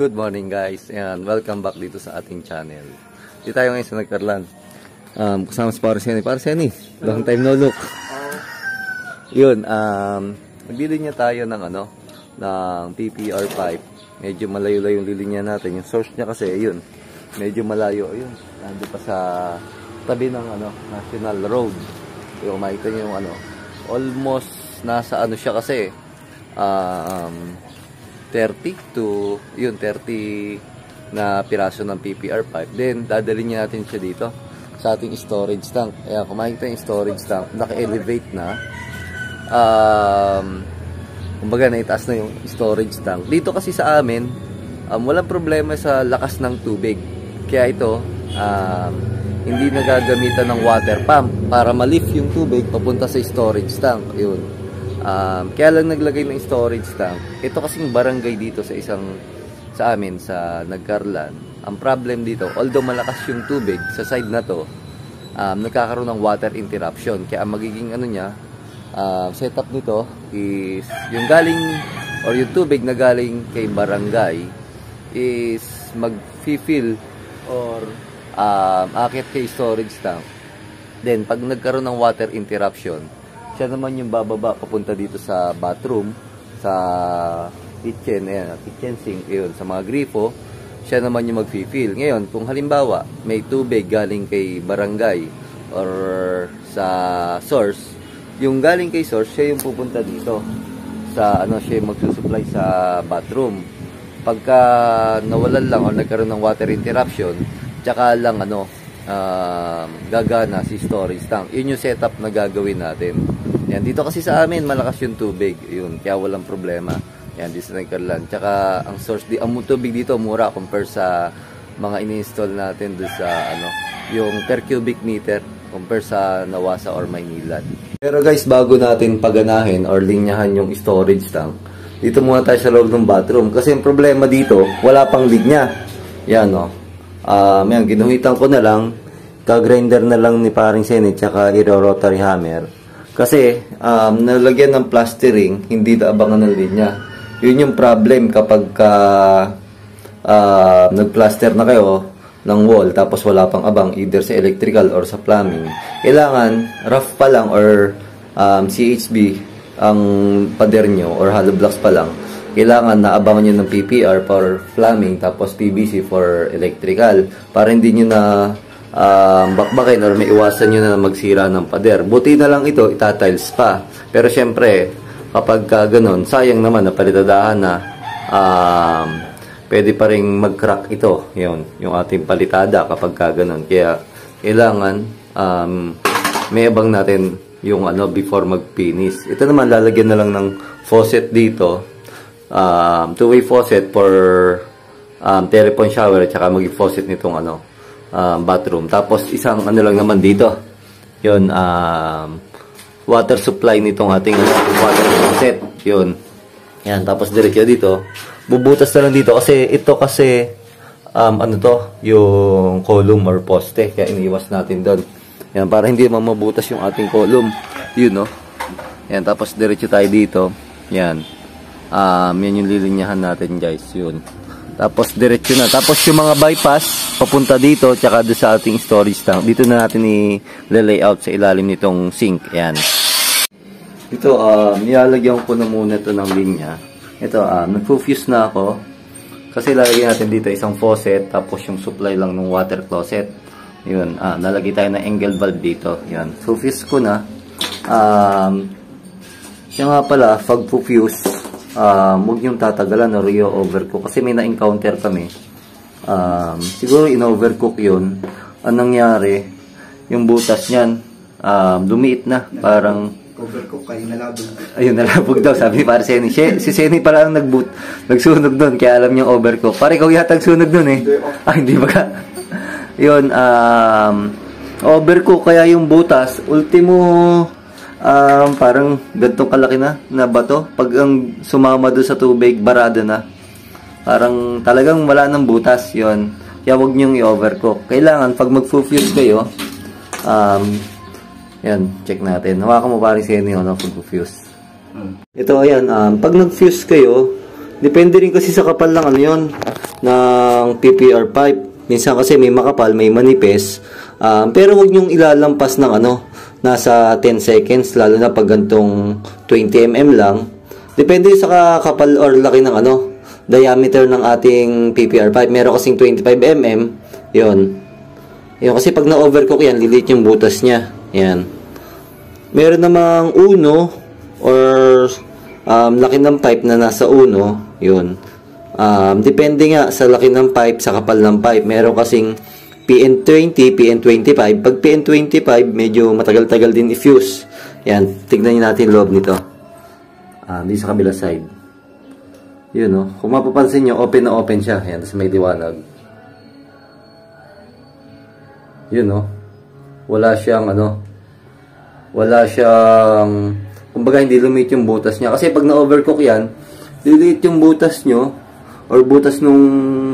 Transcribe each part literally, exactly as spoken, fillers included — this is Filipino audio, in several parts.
Good morning guys, and welcome back dito sa ating channel. Dito tayo ngayon sa Nagkarlan. Um, kasama si Parseni. Parseni, long time no look. Yun, um, maglilinya tayo ng ano, ng P P R pipe. Medyo malayo-layo yung lilinya natin. Yung source niya kasi, yun, medyo malayo. Ayun, nandun pa sa tabi ng ano, National Road. Yung makita niyo yung ano, almost nasa ano siya kasi, um, thirty to yun thirty na piraso ng P P R pipe. Then dadalhin niya natin siya dito sa ating storage tank. Ayan, kung makikita yung storage tank, naka-elevate na. Um, kumbaga naitaas na yung storage tank. Dito kasi sa amin, um, walang problema sa lakas ng tubig. Kaya ito, um, hindi nagagamitan ng water pump para ma-lift yung tubig papunta sa storage tank. Yun. Um, kaya lang naglagay ng storage tank. Ito kasing barangay dito sa isang sa amin sa Nagkarlan. Ang problem dito, although malakas yung tubig sa side na to, um, nagkakaroon ng water interruption. Kaya ang magiging ano niya, uh, setup nito is yung galing or yung tubig na galing kay barangay is mag-fill or um, akit kay storage tank. Then pag nagkaroon ng water interruption, siya naman yung bababa papunta dito sa bathroom, sa kitchen, ayan, kitchen sink, yun, sa mga gripo. Siya naman yung mag-fill. Ngayon, kung halimbawa may tubig galing kay barangay or sa source, yung galing kay source, siya yung pupunta dito sa ano, siya yung magsusupply sa bathroom. Pagka nawalan lang o nagkaroon ng water interruption, tsaka lang ano, uh, gagana si storage tank. Yun yung setup na gagawin natin. Yan, dito kasi sa amin malakas yung tubig, yun, kaya walang problema. Yan, dito sa Nagkarlan. Tsaka ang source, di, ang tubig dito mura compare sa mga ini-install natin doon sa ano, yung per cubic meter compare sa Nawasa or Maynilad. Pero guys, bago natin paganahin or linyahan yung storage tank, dito muna tayo sa loob ng bathroom kasi yung problema dito, wala pang linya. Yan, no. Um, yan, ginuhitan ko na lang, ka-grinder na lang ni paring Senit tsaka i-rotary hammer. Kasi um, nalagyan ng plastering, hindi na abangan ng linya. Yun yung problem kapag ka, uh, nag-plaster na kayo ng wall tapos wala pang abang either sa electrical or sa plumbing. Kailangan rough pa lang or um, C H B ang pader nyo or hollow blocks pa lang. Kailangan naabangan nyo ng P P R for plumbing tapos P V C for electrical para hindi nyo na Um, bakbakin or may iwasan nyo na magsira ng pader. Buti na lang ito, itatiles pa. Pero syempre, kapag ka ganun, sayang naman na palitadahan na um, pwede pa rin mag-crack ito. Yun, yung ating palitada kapag ka ganun. Kaya, kailangan um, may abang natin yung ano before mag-finish. Ito naman, lalagyan na lang ng faucet dito. Um, two-way faucet for um, telephone shower at saka maging faucet nitong ano, Uh, bathroom. Tapos isang ano lang naman dito. Yun, um, water supply nitong ating water faucet. Yun. Yan, tapos diretso dito. Bubutas na lang dito kasi ito kasi um, ano to, yung column or poste. Kaya iniiwas natin doon. Yan, para hindi mamabutas yung ating column. Yun, no. Yan, tapos diretso tayo dito. Yan. Um, yan yung lilinyahan natin, guys. Yun. Tapos diretso na. Tapos yung mga bypass papunta dito tsaka doon sa ating storage tank. Dito na natin i-layout sa ilalim nitong sink. Ayan. Ito, uh, nilalagyan ko na muna ito ng linya. Ito, uh, nag-fuse na ako. Kasi lalagyan natin dito isang faucet tapos yung supply lang ng water closet. Yun, uh, nalagay tayo ng angle valve dito. Yan. So, fuse ko na. Um, siya nga pala, pag-fuse, Uh, huwag yung tatagalan or i-overcook kasi may na-encounter kami um, siguro in-overcook yun. Anong nangyari yung butas nyan um, lumiit na parang overcook kayo, nalabog ayun, nalabog daw sabi para Senny. Si Senny pala ang nagboot, nagsunog doon kaya alam niyang overcook. Pare ikaw yata nagsunog doon eh. Ah, hindi ba ka yun, um, overcook kaya yung butas ultimo Um, parang gantong kalaki na na bato. Pag ang sumama doon sa tubig, barado na. Parang talagang wala ng butas yon. Kaya huwag niyong i-overcook. Kailangan pag mag-fuse kayo, um, yan, check natin. Hawakan mo pari sa inyo na pag-fuse. Hmm. Ito, ayan, um, pag nag-fuse kayo, depende rin kasi sa kapal ng ano yun. ng P P R pipe. Minsan kasi may makapal, may manipis. Um, pero huwag nyong ilalampas ng ano, nasa ten seconds, lalo na pag gantong twenty millimeters lang. Depende sa kapal or laki ng ano, diameter ng ating P P R pipe. Meron kasing twenty-five millimeters, yun. Yun, kasi pag na-overcook yan, lilit yung butas niya. Yan. Meron namang uno or um, laki ng pipe na nasa uno, yun. Um, depende nga sa laki ng pipe, sa kapal ng pipe. Meron kasing P N twenty, P N twenty-five. Pag P N twenty-five, medyo matagal-tagal din i-fuse. Yan, tignan natin loob nito. Um, dito sa kabila side. Yun, no? Kung mapapansin nyo, open na open siya. Yan, tapos may liwanag. Yun, no? Wala siyang, ano, wala siyang, kumbaga hindi lumit yung butas niya. Kasi pag na-overcook yan, lilit yung butas nyo, or butas nung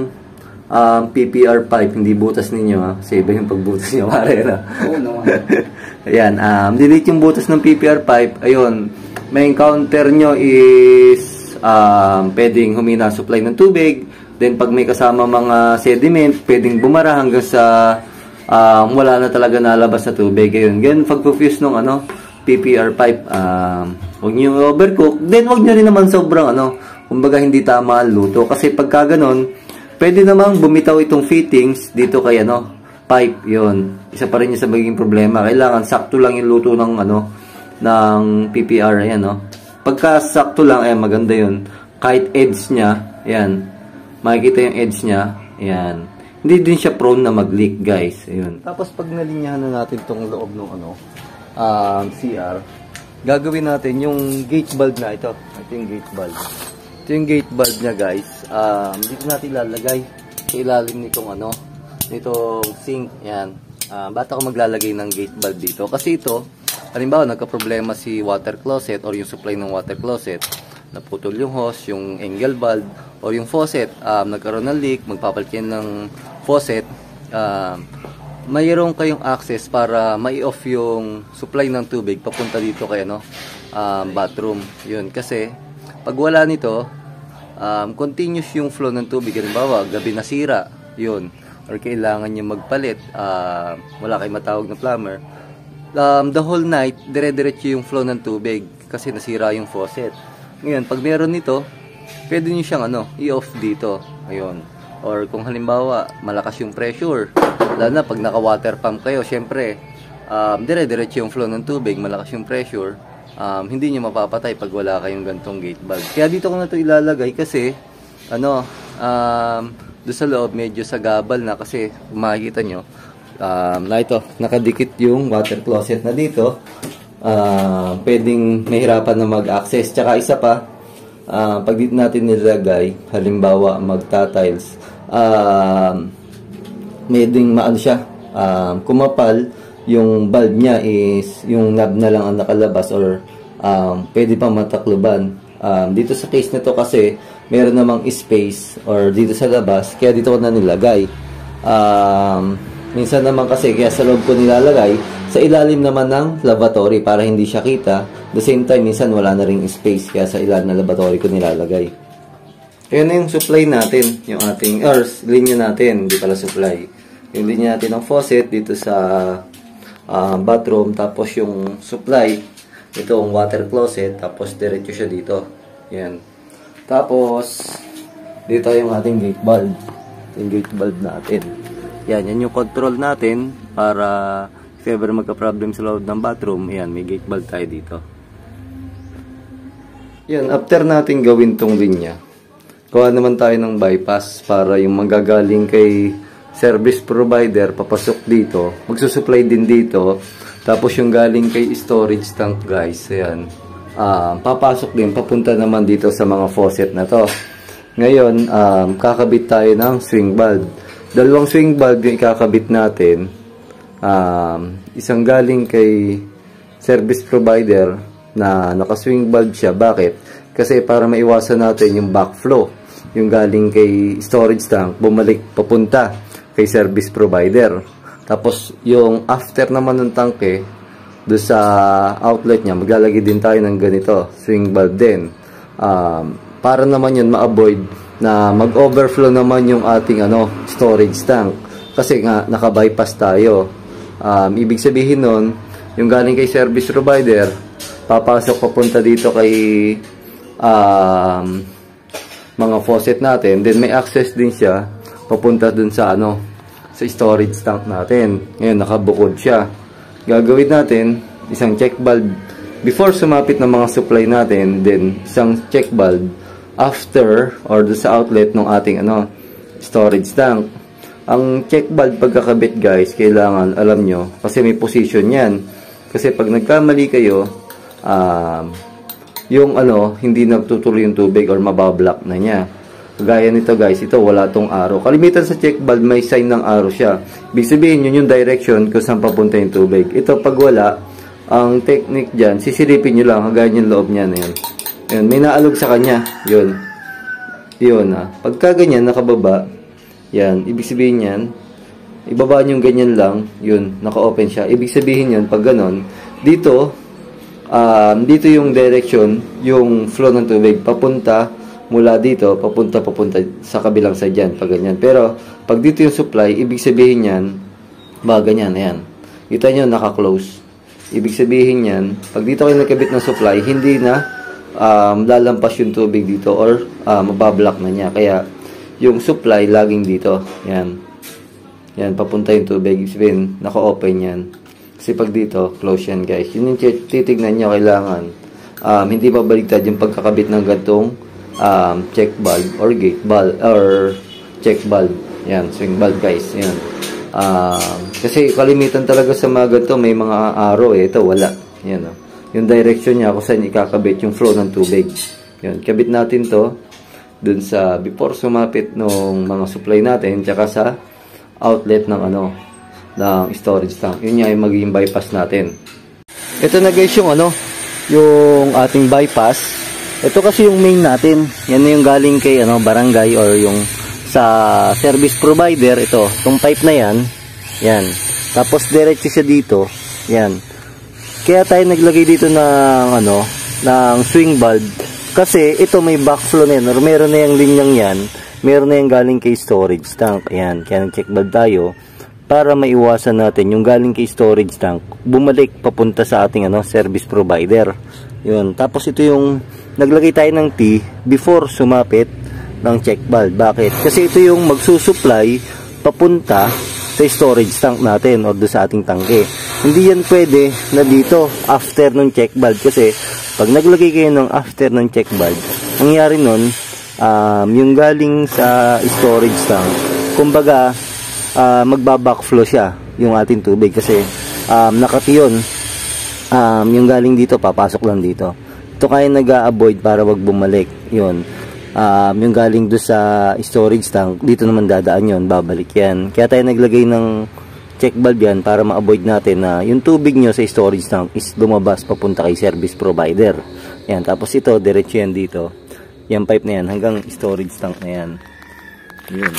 um, P P R pipe, hindi butas ninyo, ha? Kasi iba yung pagbutas nyo, pare, na. Oo, no. Ayan, um, lilit yung butas ng P P R pipe, ayun, may encounter nyo is, um, pwedeng humina supply ng tubig, then pag may kasama mga sediment, pwedeng bumara hanggang sa Um, wala na talaga nalabas na tubig. Ayun, ganun pag-fuse nung ano, P P R pipe. Um, huwag nyo overcook. Then, huwag nyo rin naman sobrang ano, kumbaga hindi tama ang luto. Kasi pagka ganun, pwede namang bumitaw itong fittings dito kay ano, pipe. Yun. Isa pa rin yung sa magiging problema. Kailangan sakto lang yung luto ng ano, ng P P R. Ayan, no? Pagka sakto lang, ayan, maganda yun. Kahit edge niya, ayan, makikita yung edge niya, ayan. Hindi din siya prone na mag-leak, guys. Ayun. Tapos pag nalinyahan na natin tong loob ng ano, um, C R, gagawin natin yung gate bulb na ito. Ito yung gate bulb. Ito yung gate bulb niya, guys. Um, dito natin ilalagay sa ilalim nitong ano, nitong sink. Yan. Uh, ba't ako maglalagay ng gate bulb dito? Kasi ito, halimbawa, nagka-problema si water closet or yung supply ng water closet. Naputol yung hose, yung angle bulb, o yung faucet, um, nagkaroon ng leak, magpapalit yan ng faucet, um, mayroon kayong access para mai-off yung supply ng tubig papunta dito kay ano, um, bathroom. Yun, kasi pag wala nito, um, continuous yung flow ng tubig. Halimbawa, gabi nasira, yun, or kailangan nyo magpalit, uh, wala kayong matawag na plumber, um, the whole night, dire-diretso yung flow ng tubig kasi nasira yung faucet. Ngayon, pag meron nito, pwede nyo siyang ano, i-off dito. Ayun. Or kung halimbawa, malakas yung pressure, lalo na pag naka-water pump kayo, syempre, um, dire-diretso yung flow ng tubig, malakas yung pressure, um, hindi nyo mapapatay pag wala kayong gantong gate bulb. Kaya dito ko na ito ilalagay kasi, ano, um, doon sa loob, medyo sagabal na kasi, kung makikita nyo, um, na ito, nakadikit yung water closet na dito. Uh, pwedeng mahirapan na mag-access. Tsaka isa pa, uh, pag dito natin nilagay, halimbawa magta-tiles, uh, meding maano siya, uh, kumapal, yung bulb niya is, yung knob na lang ang nakalabas or um, pwede pa matakluban. Um, dito sa case nito kasi, meron namang space or dito sa labas, kaya dito ko na nilagay. Um, minsan naman kasi, kaya sa loob ko nilalagay, sa ilalim naman ng lavatory para hindi siya kita. The same time, minsan wala na ring space kaya sa ilalim ng lavatory ko nilalagay. Ayan na yung supply natin, yung ating, or linya natin, hindi pala supply. Yung linya natin ng faucet dito sa uh, bathroom, tapos yung supply, itong water closet, tapos diretso siya dito. Ayan. Tapos, dito yung ating gate bulb. Yung gate bulb natin. Yan, yan yung control natin para if ever magka-problem sa loob ng bathroom, yan, may gate bulb tayo dito. Yan, after natin gawin tong linya, gawa naman tayo ng bypass para yung manggagaling kay service provider, papasok dito, magsusupply din dito, tapos yung galing kay storage tank, guys, yan, uh, papasok din, papunta naman dito sa mga faucet na to. Ngayon, um, kakabit tayo ng swing bulb. Dalawang swing bulb yung ikakabit natin. Um, isang galing kay service provider na naka-swing bulb siya. Bakit? Kasi para maiwasan natin yung backflow. Yung galing kay storage tank, bumalik papunta kay service provider. Tapos, yung after naman ng tanke, doon sa outlet niya, maglalagay din tayo ng ganito, swing bulb din. Um, para naman yun ma-avoid na mag-overflow naman yung ating ano storage tank kasi nga naka-bypass tayo. Um, ibig sabihin nun, yung galing kay service provider papasok papunta dito kay um, mga faucet natin, then may access din siya papunta dun sa ano sa storage tank natin. Ngayon nakabukod siya. Gagawin natin isang check valve before sumapit ng mga supply natin, then isang check valve after or sa outlet ng ating ano storage tank. Ang check valve pagkakabit guys, kailangan alam nyo kasi may position yan. Kasi pag nagkamali kayo, um, yung ano hindi nagtutuloy yung tubig or mabablock na niya. Gaya nito guys, ito wala tong arrow. Kalimitan sa check valve may sign ng arrow siya. Ibig sabihin yun yung direction kung saan papunta yung tubig. Ito pag wala, ang technique dyan, sisilipin nyo lang kagaya yung loob niya na yun. Yun, may naalog sa kanya. Yun. Yun ha. Pagka ganyan, nakababa, yan, ibig sabihin yan, ibaba nyo yung ganyan lang, yun, naka-open siya. Ibig sabihin yun, pag ganon, dito, um, dito yung direction, yung flow ng tubig, papunta, mula dito, papunta, papunta sa kabilang side yan, pag ganyan. Pero, pag dito yung supply, ibig sabihin yan, ba, ganyan, ayan. Kita nyo, naka-close. Ibig sabihin yan, pag dito kayo nagkabit ng supply, hindi na um, lalampas yung tubig dito or uh, mabablock na niya. Kaya, yung supply, laging dito. Yan. Yan, papunta yung tubig. Ibig sabihin, naka-open yan. Kasi pag dito, close yan, guys. Yun yung titignan nyo, kailangan. Um, hindi pabaligtad yung pagkakabit ng gantong Um, check valve or gate valve or check valve. Yan, swing valve guys. Yan. Um, kasi kalimitan talaga sa mga ganito may mga arrow eh. Ito wala. Yan oh. Yung direction niya kung saan ikakabit yung flow ng tubig. Yan, kabit natin to dun sa before sumapit nung mga supply natin tsaka sa outlet ng ano ng storage tank. Yun nga yung magiging bypass natin. Ito na guys yung ano yung ating bypass. Ito kasi yung main natin. Yan na yung galing kay ano, barangay or yung sa service provider. Ito, itong pipe na yan. Yan. Tapos diretso siya dito. Yan. Kaya tayo naglagay dito ng ano, ng swing valve. Kasi ito may backflow na yan. Or meron na yung linyang yan. Meron na yung galing kay storage tank. Ayan. Kaya nag-check valve tayo. Para maiwasan natin yung galing kay storage tank. Bumalik papunta sa ating ano, service provider. Yun. Tapos ito yung naglagay tayo ng T before sumapit ng check valve. Bakit? Kasi ito yung magsusupply papunta sa storage tank natin o doon sa ating tangke. Hindi yan pwede na dito after ng check valve kasi pag naglagay kayo ng after ng check valve, nangyari nun, um, yung galing sa storage tank, kumbaga uh, magbabackflow siya yung ating tubig kasi um, nakatiyon um, yung galing dito papasok lang dito. Ito kaya nag-a-avoid para wag bumalik. Yun. Um, yung galing doon sa storage tank, dito naman dadaan yun, babalik yan. Kaya tayo naglagay ng check valve yan para ma-avoid natin na yung tubig nyo sa storage tank is lumabas papunta kay service provider. Yan. Tapos ito, diretso yan dito. Yung pipe na yan hanggang storage tank na yan. Yun.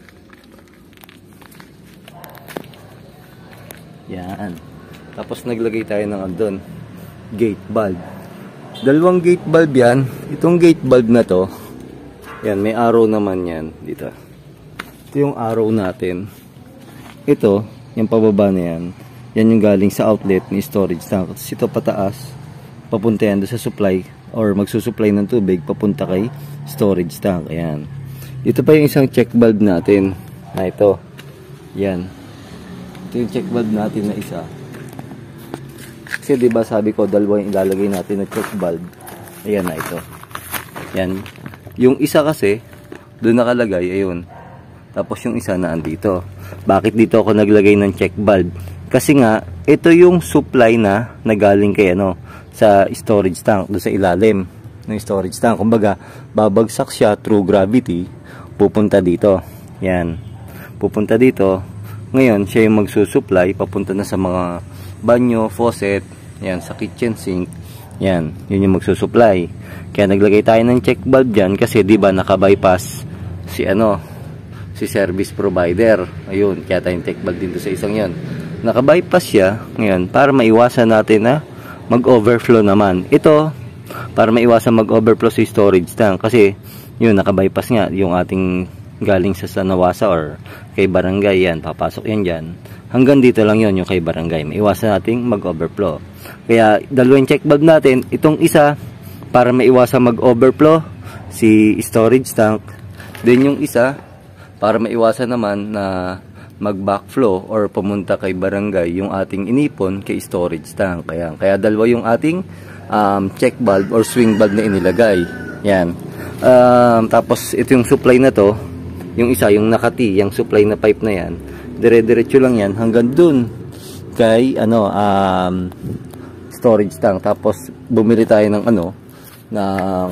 Yan. Tapos naglagay tayo ng andun, gate valve. Dalawang gate valve yan. Itong gate valve na to, yan, may arrow naman yan dito. Ito yung arrow natin. Ito, yung pababa na yan, yan yung galing sa outlet ni storage tank. Tapos ito pataas, papunta yan doon sa supply or magsusupply ng tubig papunta kay storage tank. Ayan. Ito pa yung isang check valve natin na ito. Yan. Ito yung check valve natin na isa. Kasi diba sabi ko dalawa yung ilalagay natin na check valve. Ayan na ito. Yan. Yung isa kasi doon nakalagay, ayun. Tapos yung isa na andito. Bakit dito ako naglagay ng check valve? Kasi nga ito yung supply na nagaling kay ano sa storage tank doon sa ilalim ng storage tank. Kumbaga babagsak siya through gravity pupunta dito. Yan. Pupunta dito. Ngayon siya yung magsusupply papunta na sa mga banyo, faucet, yan, sa kitchen sink. Yan, yun yung magsusupply. Kaya naglagay tayo ng check valve dyan kasi di ba naka-bypass si ano, si service provider. Ayun, kaya tayong check valve dito sa isang yan. Naka-bypass siya, ngayon, para maiwasan natin na mag-overflow naman. Ito, para maiwasan mag-overflow si storage tank kasi yun, naka-bypass nga yung ating galing sa Sanawasa or kay barangay, yan, papasok yan dyan. Hanggang dito lang yun yung kay barangay. Maiwasan nating mag-overflow. Kaya, dalawang check valve natin. Itong isa, para maiwasan mag-overflow, si storage tank. Then yung isa, para maiwasan naman na mag-backflow or pumunta kay barangay yung ating inipon kay storage tank. Kaya, kaya dalawa yung ating um, check valve or swing valve na inilagay. Yan. Um, tapos, ito yung supply na to. Yung isa, yung nakati, yung supply na pipe na yan, dire-diretso lang yan hanggang dun kay ano, um, storage tank. Tapos bumili tayo ng ano, ng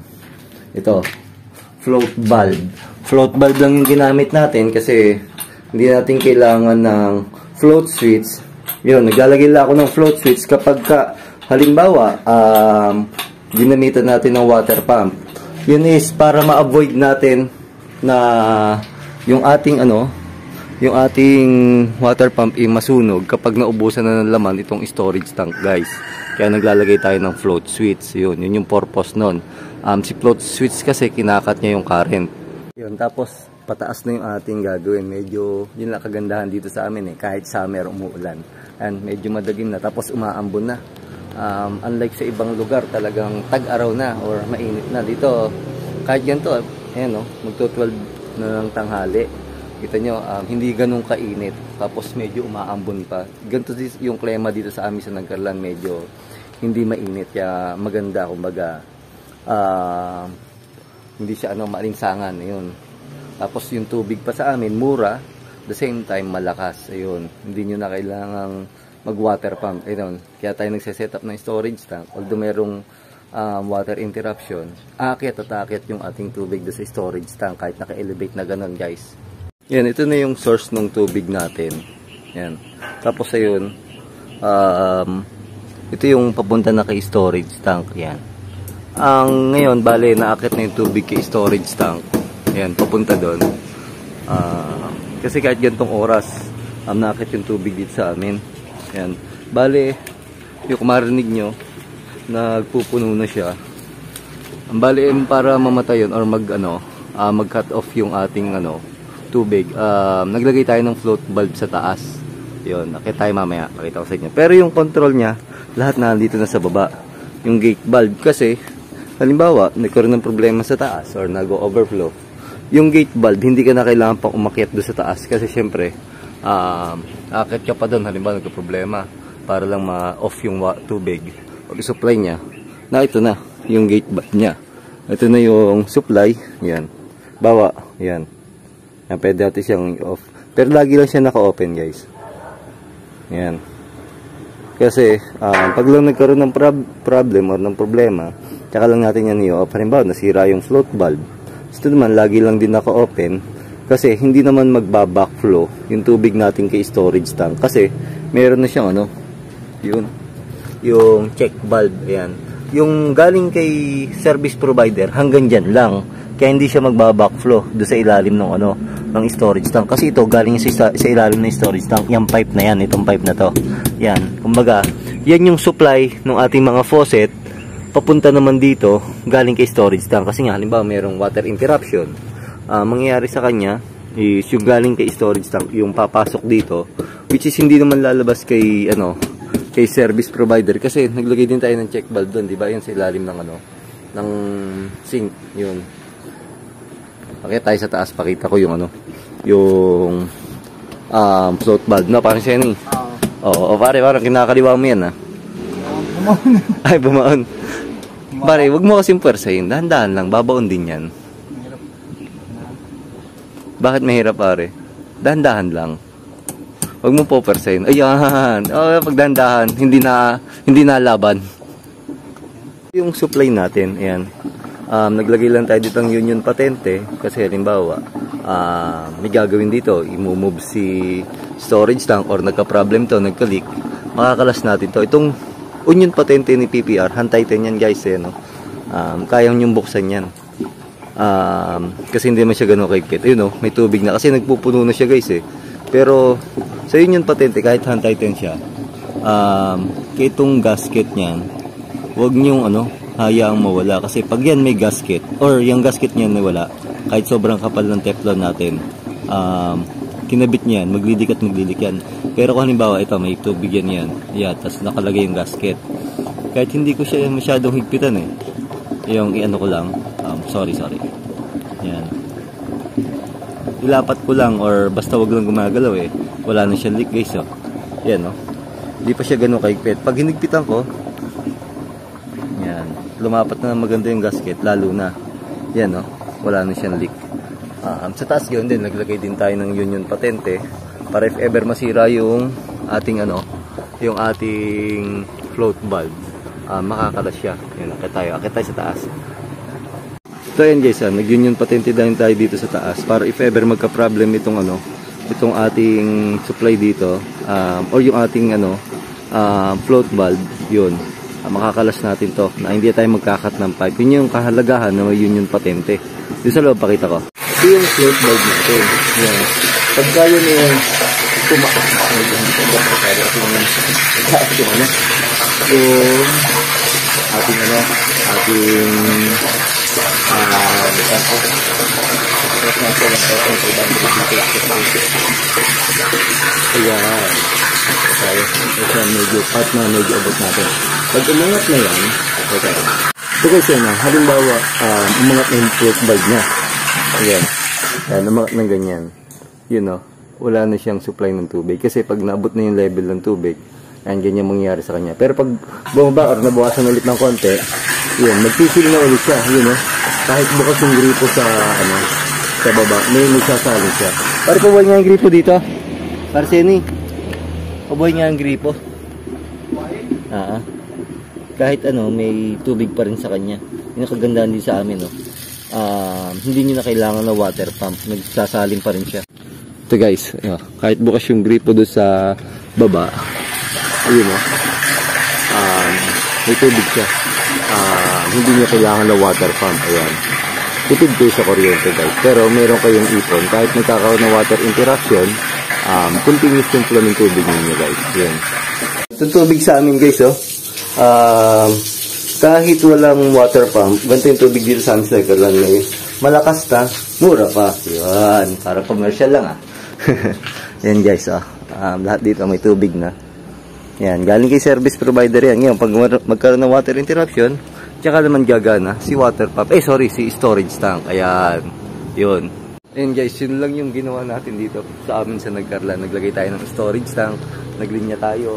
ito, float valve. Float valve lang yung ginamit natin kasi hindi natin kailangan ng float switch. Yun, naglalagay lang ako ng float switch kapag ka, halimbawa, um, ginamitan natin ng water pump. Yun is para ma-avoid natin na yung ating ano, yung ating water pump ay masunog kapag naubusan na ng laman itong storage tank, guys. Kaya naglalagay tayo ng float switch. Yun, yun yung purpose nun. Um, si float switch kasi kinakat niya yung current. Yun, tapos pataas na yung ating gagawin. Medyo, yun lang kagandahan dito sa amin eh. Kahit summer, umuulan. And medyo madagim na. Tapos umaambon na. Um, unlike sa ibang lugar, talagang tag-araw na or mainit na. Dito, kahit ganito, ayan o, magto twelve na ng tanghali. Kita nyo, um, hindi ganun kainit. Tapos medyo umaambon pa. Ganito yung klima dito sa amin sa Nagcarlan. Medyo hindi mainit. Kaya maganda, kumbaga, uh, hindi siya ano, maalinsangan. Ayun. Tapos yung tubig pa sa amin, mura. The same time, malakas. Ayun. Hindi nyo na kailangang mag-water pump. Ayun. Kaya tayo nagsiset up ng storage tank. Although merong Um, water interruption, aakyat at aakyat yung ating tubig doon sa storage tank kahit naka-elevate na ganun, guys. Yan, ito na yung source ng tubig natin. Yan. Tapos ayun, um, ito yung papunta na kay storage tank. Yan. Ang ngayon, bale, naakyat na yung tubig kay storage tank. Yan, papunta doon. Uh, kasi kahit gantong oras, um, naakyat yung tubig dito sa amin. Yan. Bale, yung kumarinig nyo, nagpupuno na siya. Ang bali para mamatay yun or mag ano, uh, mag cut off yung ating ano, tubig. Uh, naglagay tayo ng float valve sa taas. Yun, nakita tayo mamaya, pakita ko sa inyo. Pero yung control niya, lahat na nandito na sa baba. Yung gate valve kasi halimbawa, nagkaroon ng problema sa taas or nag-overflow. Yung gate valve, hindi ka na kailangan pang umakyat doon sa taas kasi syempre, uh, akit ka pa doon halimbawa nagka-problema para lang ma-off yung tubig. Pag-supply niya, na ito na yung gate valve niya. Ito na yung supply, yan. Bawa, yan. Yan, pwede natin siyang off. Pero lagi lang siya naka-open, guys. Yan. Kasi, uh, pag lang nagkaroon ng prob problem or ng problema, tsaka lang natin yan i-off. Halimbawa, nasira yung float valve. Ito naman, lagi lang din naka-open. Kasi, hindi naman magba-backflow yung tubig natin kay storage tank. Kasi, meron na siyang ano, yun. Yung check valve, ayan. Yung galing kay service provider, hanggang dyan lang. Kaya hindi siya magbabackflow doon sa ilalim ng ano, ng storage tank. Kasi ito, galing sa, sa ilalim ng storage tank. Yung pipe na yan, itong pipe na to. Yan, kumbaga, yan yung supply ng ating mga faucet. Papunta naman dito, galing kay storage tank. Kasi nga, halimbawa, mayroong water interruption. Uh, mangyayari sa kanya, is yung galing kay storage tank, yung papasok dito. Which is hindi naman lalabas kay, ano, kay service provider kasi naglagay din tayo ng check valve doon, di ba? Yun sa ilalim ng ano, ng sink, yun. Pakita tayo sa taas, pakita ko yung ano, yung um, float valve. No, parang siya ni. Oo, oh, pare, parang kinakaliwa mo yan, ha. Bumaon. Ay, bumaon. Pare, wag mo kasing pwersahin, dahan-dahan lang, babaon din yan. Bakit mahirap, pare? Dahan-dahan lang. Huwag mo po percent. Ayan. Oh, pagdandahan, hindi na hindi na laban. Yung supply natin, ayan. Um, naglagay lang tayo dito ng union patente kasi halimbawa, uh, may gagawin dito, i-move si storage tank or nagka-problem to, nagka-leak. Makakalas natin to. Itong union patente ni P P R, hantayin yan, guys, eh, no. Um, kayang yung buksan yan. Um, kasi hindi man siya gano'n kaikit. Ayun, no, may tubig na kasi nagpupuno na siya, guys, eh. Pero sa so, yun yung patente, kahit hand tighten siya, um, kaya itong gasket niyan, huwag niyong ano, hayaang mawala. Kasi pag yan may gasket, or yung gasket niyan may wala, kahit sobrang kapal ng Teflon natin, um, kinabit niyan, maglilik at maglilik yan. Pero kung halimbawa, ito, may tubig yan yan, yeah, tapos nakalagay yung gasket. Kahit hindi ko siya masyadong higpitan eh. Yung i-ano ko lang, um, sorry, sorry. Yan. Ilapat ko lang, or basta wag lang gumagalaw eh. Wala na siyang leak guys, oh. Yan, oh. Hindi pa siya ganun kahigpit. Pag hinigpitan ko, yan, lumapat na maganda yung gasket, lalo na. Yan, oh. Wala na siyang leak. Um, sa taas yun din, naglagay din tayo ng union patente para if ever masira yung ating ano, yung ating float valve, uh, makakalas siya. Yan, akit tayo, akit tayo sa taas. So yan guys, ah, nag-union patente din tayo dito sa taas para if ever magka-problem itong ano, itong ating supply dito, um, or yung ating ano, uh, float valve, yun, uh, makakalas natin to na hindi tayo magkakat ng pipe. Yun yung kahalagahan na may union patente. Dito sa loob, pakita ko. Ito yung float valve natin. Yan. Pagka yun yung tumakas na ako, hindi ko ba pakara itong ating ano, yung ating ano, ating ah, ako ayan. Okay. Ito medyo part na medyo abot natin. Pag umangat na yan, okay. So guys yan, halimbawa, um, umangat na yung float valve na. Ayan. Ayan, umangat na ganyan. Yun o, wala na siyang supply ng tubig. Kasi pag naabot na yung level ng tubig, ayan, ganyan mangyayari sa kanya. Pero pag bumaba or nabawasan ulit ng konti, yun, magpisil na ulit siya. Yun o, kahit bukas yung gripo sa, ano, sa baba, may magsasalin siya. Para pabuhay nga yung gripo dito. Para sini. Pabuhay nga yung gripo. Ah, kahit ano, may tubig pa rin sa kanya. Yung kagandahan din sa amin, no. Uh, hindi nyo na kailangan na water pump. Nagsasalin pa rin siya. Ito guys, uh, kahit bukas yung gripo doon sa baba, ayun o, um, may tubig siya. Uh, hindi nyo kailangan na water pump. Ayan. Tipid kayo sa kuryente guys. Pero meron kayong ipon. Kahit nagkakaroon ng water interruption, um, continuous yung flow ng tubig ninyo guys. Ayan. Ito tubig sa amin guys, oh. Um, kahit walang water pump, ganito yung tubig dito sa amin sa Nagkarlan ngayon. Malakas ta, mura pa. Yan, para commercial lang ah. Yan guys, ah. Um, lahat dito may tubig na. Yan, galing kay service provider yan. Ngayon, pag magkaroon ng water interruption, tsaka naman gagana si water pump. Eh, sorry, si storage tank. Ayan, yun. Ayan guys, yun lang yung ginawa natin dito sa amin sa Nagkarlan. Naglagay tayo ng storage tank, naglinya tayo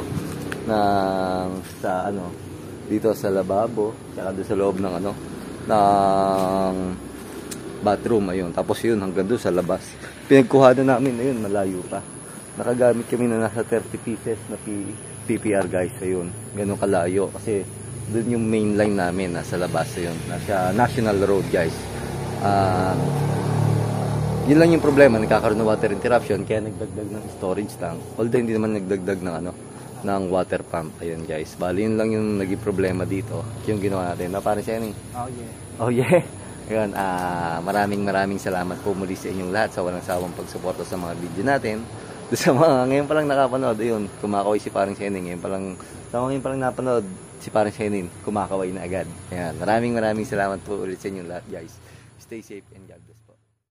ng sa ano, dito sa lababo, tsaka doon sa loob ng ano, ng bathroom, ayun. Tapos yun, hanggang doon sa labas. Pinagkuhanan namin, ayun, malayo pa. Nakagamit kami na nasa thirty pieces na P P R guys, ayun. Ganun kalayo, kasi doon yung main line namin, nasa labas, ayun. Nasa National Road guys. Ah, uh, yun lang yung problema, nagkakaroon ng water interruption, kaya nagdagdag ng storage tank. Although hindi naman nagdagdag ng ano, ng water pump. Ayun guys, bali yun lang yung naging problema dito, yung ginawa natin na parang siya. Oh yeah, oh yeah. Ayun, uh, maraming maraming salamat po muli sa inyong lahat sa walang sawang pagsuporta sa mga video natin. Doon sa mga ngayon pa lang nakapanood, ayun, kumakaway si parang Shenin. Ngayon pa lang, sa mga ngayon pa lang napanood si parang Shenin, kumakaway na agad. Ayan, maraming maraming salamat po ulit sa inyong lahat guys. Stay safe and God bless.